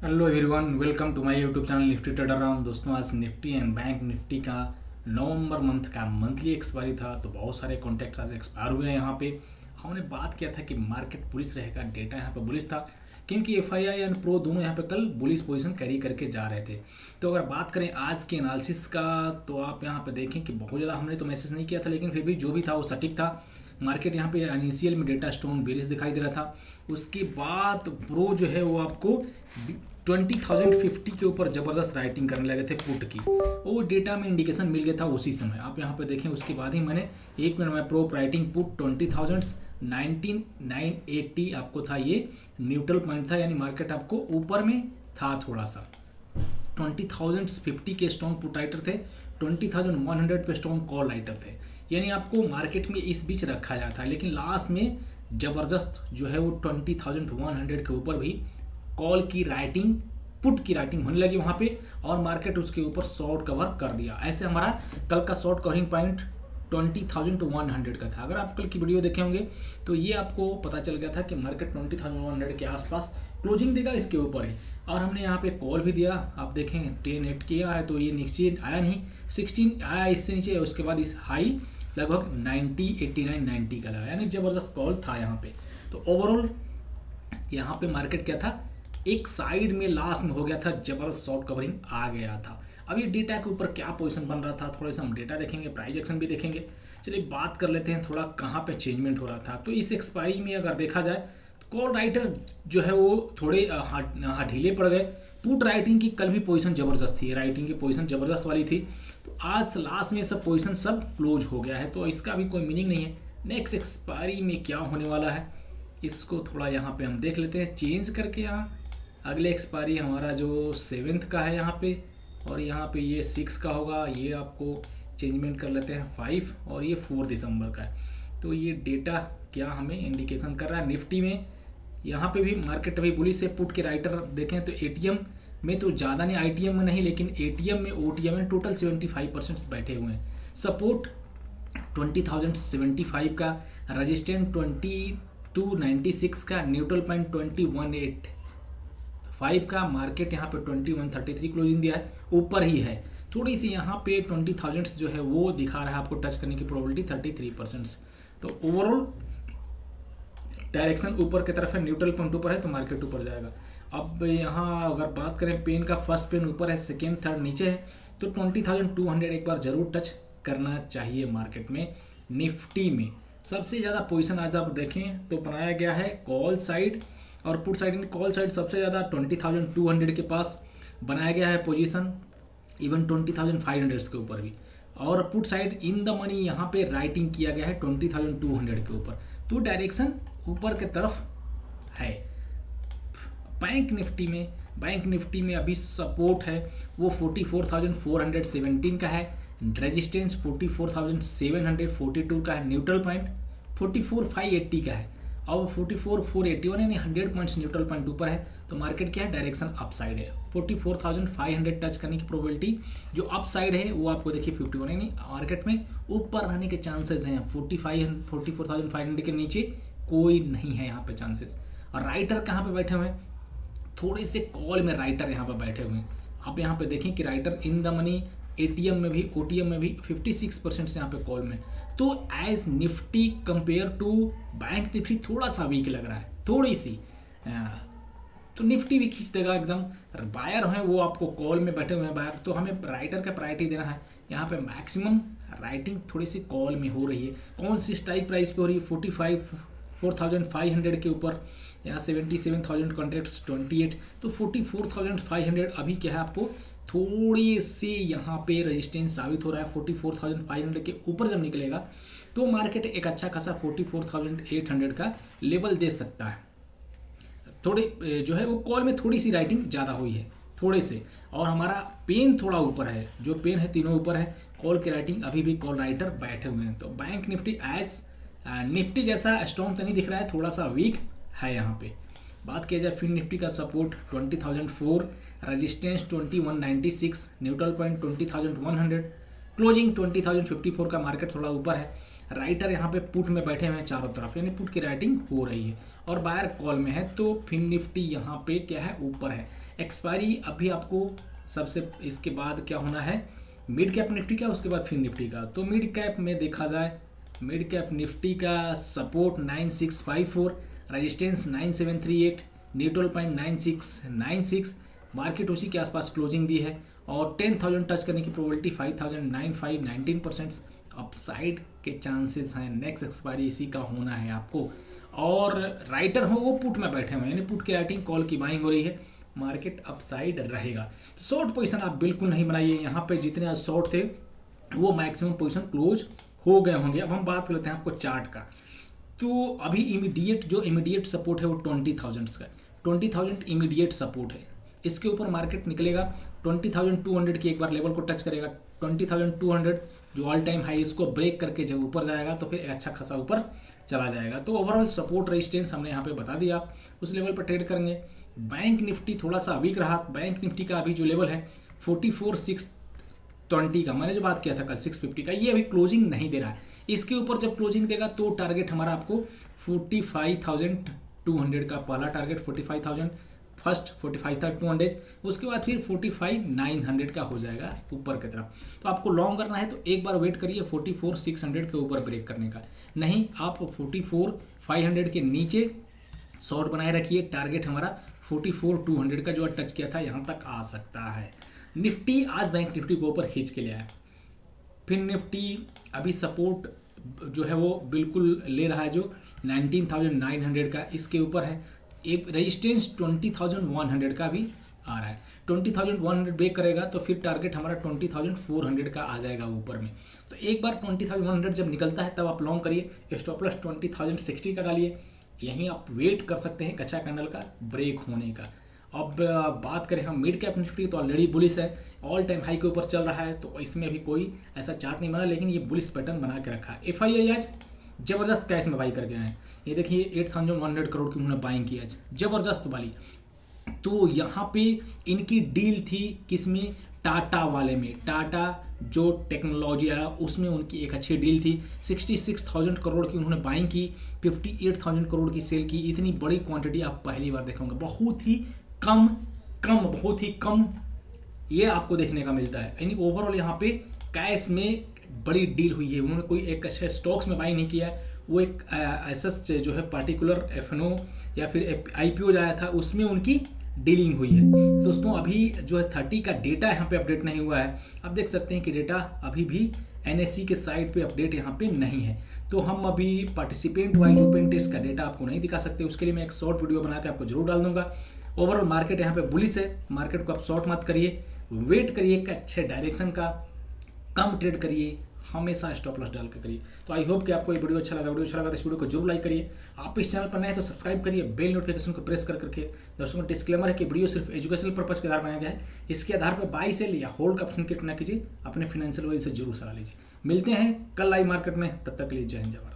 Hello everyone, welcome to my YouTube channel Nifty trader Ram. दोस्तों, आज Nifty and Bank Nifty का November month का monthly expiry था, तो बहुत सारे कॉन्ट्रैक्ट्स आज एक्सपायर हुए हैं। यहाँ पे हमने बात किया था कि मार्केट बुलिश रहेगा, डेटा यहाँ पे बुलिश था क्योंकि एफआईआई एंड प्रो दोनों यहाँ पे कल बुलिश पोजीशन कैरी करके जा रहे थे। तो अगर बात करें आज के एनालिसिस का, तो आप यहाँ पे देखें कि बहुत ज़्यादा हमने तो मैसेज नहीं किया था, लेकिन फिर भी जो भी था वो सटीक था। मार्केट यहाँ पे इनिशियल में डेटा स्ट्रॉन्ग बेरिश दिखाई दे रहा था, उसके बाद प्रो जो है वो आपको 20,050 के ऊपर ज़बरदस्त राइटिंग करने लगे थे पुट की। वो डेटा में इंडिकेशन मिल गया था उसी समय, आप यहाँ पे देखें। उसके बाद ही मैंने 1 मिनट में प्रो राइटिंग पुट 20,019,980 आपको था, ये न्यूट्रल पॉइंट था, यानी मार्केट आपको ऊपर में था थोड़ा सा। 20,050 के स्ट्रॉन्ग पुट राइटर थे, 20,100 पे स्ट्रॉन्ग कॉल राइटर थे, यानी आपको मार्केट में इस बीच रखा जाता है। लेकिन लास्ट में ज़बरदस्त जो है वो 20,100 के ऊपर भी कॉल की राइटिंग, पुट की राइटिंग होने लगी वहाँ पे, और मार्केट उसके ऊपर शॉर्ट कवर कर दिया। ऐसे हमारा कल का शॉर्ट कवरिंग पॉइंट 20,100 का था। अगर आप कल की वीडियो देखे होंगे तो ये आपको पता चल गया था कि मार्केट 20,100 के आसपास क्लोजिंग देगा, इसके ऊपर है। और हमने यहाँ पे कॉल भी दिया, आप देखें 10-8 किया है, तो ये नीचे आया नहीं, 16 आया इससे नीचे, उसके बाद इस हाई लगभग 90, 89, 90 का लगा, यानी ज़बरदस्त कॉल था यहाँ पे। तो ओवरऑल यहाँ पे मार्केट क्या था, एक साइड में लास्ट में हो गया था, जबरदस्त शॉर्ट कवरिंग आ गया था। अब ये डेटा के ऊपर क्या पोजीशन बन रहा था, थोड़ा सा हम डेटा देखेंगे, प्राइस एक्शन भी देखेंगे। चलिए बात कर लेते हैं थोड़ा कहाँ पे चेंजमेंट हो रहा था। तो इस एक्सपायरी में अगर देखा जाए तो कॉल राइटर जो है वो थोड़े ढीले पड़ गए। पुट राइटिंग की कल भी पोजीशन जबरदस्त थी, राइटिंग की पोजीशन जबरदस्त वाली थी, तो आज लास्ट में सब पोजीशन सब क्लोज हो गया है, तो इसका भी कोई मीनिंग नहीं है। नेक्स्ट एक्सपायरी में क्या होने वाला है इसको थोड़ा यहाँ पे हम देख लेते हैं चेंज करके। यहाँ अगले एक्सपायरी हमारा जो 7th का है यहाँ पे, और यहाँ पे ये 6 का होगा, ये आपको चेंजमेंट कर लेते हैं 5, और ये 4 दिसंबर का है। तो ये डेटा क्या हमें इंडिकेशन कर रहा है निफ्टी में, यहाँ पे भी मार्केट अभी बुलिश है। पुट के राइटर देखें तो एटीएम में तो ज़्यादा नहीं, आईटीएम में नहीं, लेकिन एटीएम में ओटीएम में टोटल 75% बैठे हुए हैं। सपोर्ट 20,075 का, रजिस्टेंस 2296 का, न्यूट्रल पॉइंट 2185 का, मार्केट यहाँ पे 2133 क्लोजिंग दिया है, ऊपर ही है। थोड़ी सी यहाँ पे 20,000 जो है वो दिखा रहा है आपको टच करने की प्रोबेबिलिटी 33%। तो ओवरऑल डायरेक्शन ऊपर की तरफ है, न्यूट्रल पॉइंट ऊपर है तो मार्केट ऊपर जाएगा। अब यहाँ अगर बात करें पेन का, फर्स्ट पेन ऊपर है, सेकेंड थर्ड नीचे है, तो 20,200 एक बार जरूर टच करना चाहिए मार्केट में। निफ्टी में सबसे ज़्यादा पोजीशन आज आप देखें तो बनाया गया है कॉल साइड और पुट साइड में। कॉल साइड सबसे ज़्यादा 20,200 के पास बनाया गया है पोजीशन, इवन 20,500 के ऊपर भी, और put side in the money यहाँ पे राइटिंग किया गया है 20,200 के ऊपर, तो डायरेक्शन ऊपर की तरफ है। बैंक निफ्टी में अभी सपोर्ट है वो 44,417 का है, रेजिस्टेंस 44,742 का है, न्यूट्रल पॉइंट 44,580 का है, और 44,481 यानी 100 पॉइंट्स न्यूट्रल पॉइंट ऊपर है। तो मार्केट क्या है, डायरेक्शन अप साइड है। 44,500 टच करने की प्रोबेबिलिटी जो अप साइड है वो आपको देखिए 51, यानी मार्केट में ऊपर रहने के चांसेस हैं। 44,500 के नीचे कोई नहीं है यहाँ पे चांसेस। और राइटर कहाँ पे बैठे हुए हैं, थोड़े से कॉल में राइटर यहाँ पे बैठे हुए हैं। आप यहाँ पे देखें कि writer in the money, ATM में भी, ओटीएम में भी 56% से यहाँ पे कॉल में। तो as Nifty compare to Bank Nifty थोड़ा सा वीक लग रहा है, थोड़ी सी। तो निफ्टी भी खींच देगा एकदम। बायर हैं वो आपको कॉल में बैठे हुए हैं बायर, तो हमें राइटर का प्रायोरिटी देना है। यहाँ पे मैक्सिमम राइटिंग थोड़ी सी कॉल में हो रही है। कौन सी स्ट्राइक प्राइस पे हो रही है, 44,500 के ऊपर, यहाँ 77,000 कॉन्ट्रैक्ट्स 28, तो 44,500 अभी क्या है आपको थोड़ी सी यहाँ पे रेजिस्टेंस साबित हो रहा है। 44,500 के ऊपर जब निकलेगा तो मार्केट एक अच्छा खासा 44,800 का लेवल दे सकता है। थोड़े जो है वो कॉल में थोड़ी सी राइटिंग ज़्यादा हुई है, थोड़े से, और हमारा पेन थोड़ा ऊपर है, जो पेन है तीनों ऊपर है, कॉल की राइटिंग अभी भी कॉल राइटर बैठे हुए हैं। तो बैंक निफ्टी एज निफ्टी जैसा स्ट्रॉन्ग तो नहीं दिख रहा है, थोड़ा सा वीक है यहाँ पे। बात किया जाए फिर निफ्टी का, support 20,004, resistance 2196, neutral point 20,100, closing 20,054 का, मार्केट थोड़ा ऊपर है। राइटर यहाँ पे पुट में बैठे हुए हैं चारों तरफ, यानी पुट की राइटिंग हो रही है। और बायर कॉल में है, तो फिन निफ्टी यहाँ पे क्या है, ऊपर है। एक्सपायरी अभी आपको सबसे इसके बाद क्या होना है, मिड कैप निफ्टी का, उसके बाद फिन निफ्टी का। तो मिड कैप में देखा जाए, मिड कैप निफ्टी का support 9654, resistance 9738, neutral point 9696, market उसी के आसपास क्लोजिंग दी है और 10,000 टच करने की प्रोबेबिलिटी 5,095, 19% अपसाइड के चांसेस हैं। नेक्स्ट एक्सपायरी इसी का होना है आपको। और राइटर हो वो पुट में बैठे हुए हैं, यानी पुट की राइटिंग, कॉल की बाइंग हो रही है, मार्केट अपसाइड रहेगा। तो शॉर्ट पोजीशन आप बिल्कुल नहीं बनाइए। यहाँ पे जितने आज शॉर्ट थे वो मैक्सिमम पोजीशन क्लोज हो गए होंगे। अब हम बात करते हैं आपको चार्ट का। तो अभी इमीडिएट सपोर्ट है वो 20,000 का, 20,000 इमीडिएट सपोर्ट है। इसके ऊपर मार्केट निकलेगा 20,200 की एक बार लेवल को टच करेगा। 20,200 जो ऑल टाइम हाई, इसको ब्रेक करके जब ऊपर जाएगा तो फिर एक अच्छा खासा ऊपर चला जाएगा। तो ओवरऑल सपोर्ट रेजिस्टेंस हमने यहाँ पे बता दिया, आप उस लेवल पर ट्रेड करेंगे। बैंक निफ्टी थोड़ा सा वीक रहा। बैंक निफ्टी का अभी जो लेवल है 44,620 का, मैंने जो बात किया था कल 650 का, ये अभी क्लोजिंग नहीं दे रहा है। इसके ऊपर जब क्लोजिंग देगा तो टारगेट हमारा आपको 45,200 का, पहला टारगेट 45,000, फर्स्ट 45,200, उसके बाद फिर 45,900 का हो जाएगा ऊपर की तरफ। तो आपको लॉन्ग करना है तो एक बार वेट करिए 44,600 के ऊपर ब्रेक करने का, नहीं आप 44,500 के नीचे शॉर्ट बनाए रखिए। टारगेट हमारा 44,200 का जो टच किया था यहाँ तक आ सकता है। निफ्टी आज बैंक निफ्टी को ऊपर खींच के लिया है। फिर निफ्टी अभी सपोर्ट जो है वो बिल्कुल ले रहा है, जो 19,900 का इसके ऊपर है। एक रेजिस्टेंस 20,100 का भी आ रहा है। 20,100 ब्रेक करेगा तो फिर टारगेट हमारा 20,400 का आ जाएगा ऊपर में। तो एक बार 20,100 जब निकलता है तब आप लॉन्ग करिए, स्टॉप लॉस 20,060 का डालिए। यहीं आप वेट कर सकते हैं कच्चा कैंडल का ब्रेक होने का। अब बात करें हम मिड कैप निफ्टी, तो ऑलरेडी बुलिश है, ऑल टाइम हाई के ऊपर चल रहा है, तो इसमें अभी कोई ऐसा चार्ट नहीं बना, लेकिन ये बुलिश पैटर्न बना के रखा है। एफआईआई आज जबरदस्त कैश में बाई करके आए हैं। ये देखिए 8,100 करोड़ की उन्होंने बाइंग की आज, जबरदस्त वाली। तो यहाँ पे इनकी डील थी किसमें, टाटा वाले में, टाटा जो टेक्नोलॉजी आया उसमें उनकी एक अच्छी डील थी। 66,000 करोड़ की उन्होंने बाइंग की, 58,000 करोड़ की सेल की। इतनी बड़ी क्वांटिटी आप पहली बार देखोगे, बहुत ही कम ये आपको देखने का मिलता है। यानी ओवरऑल यहाँ पे कैश में बड़ी डील हुई है। उन्होंने कोई एक अच्छे स्टॉक्स में बाइंग नहीं किया है, वो एक ऐसा जो है पार्टिकुलर एफएनओ या फिर आईपीओ जो आया था उसमें उनकी डीलिंग हुई है। दोस्तों अभी जो है 30 का डेटा यहाँ पे अपडेट नहीं हुआ है। आप देख सकते हैं कि डेटा अभी भी एनएससी के साइट पे अपडेट यहाँ पे नहीं है, तो हम अभी पार्टिसिपेंट वाइज ओपन टेस्ट का डेटा आपको नहीं दिखा सकते। उसके लिए मैं एक शॉर्ट वीडियो बना के आपको जरूर डाल दूंगा। ओवरऑल मार्केट यहाँ पे बुलिश है, मार्केट को आप शॉर्ट मत करिए, वेट करिए एक अच्छे डायरेक्शन का, कम ट्रेड करिए, हमेशा स्टॉप लॉस डाल के करिए। तो आई होप कि आपको ये वीडियो अच्छा लगा। वीडियो अच्छा लगा तो इस वीडियो को जरूर लाइक करिए। आप इस चैनल पर नए हैं तो सब्सक्राइब करिए, बेल नोटिफिकेशन को प्रेस करके। दोस्तों डिस्क्लेमर है कि वीडियो सिर्फ एजुकेशनल पर्पज के आधार पर बनाया गया है। इसके आधार पर बाई सेल या होल्ड का ऑप्शन क्लिक न कीजिए, अपने फाइनेंशियल वाइज से जरूर सलाह लीजिए। मिलते हैं कल लाइव मार्केट में, तब तक के लिए जय हिंद जय भारत।